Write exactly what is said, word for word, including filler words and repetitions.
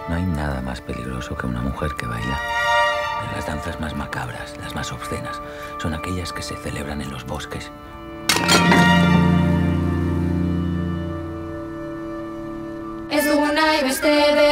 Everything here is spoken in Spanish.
No hay nada más peligroso que una mujer que baila. Las danzas más macabras, las más obscenas, son aquellas que se celebran en los bosques. Ez duguna ibeste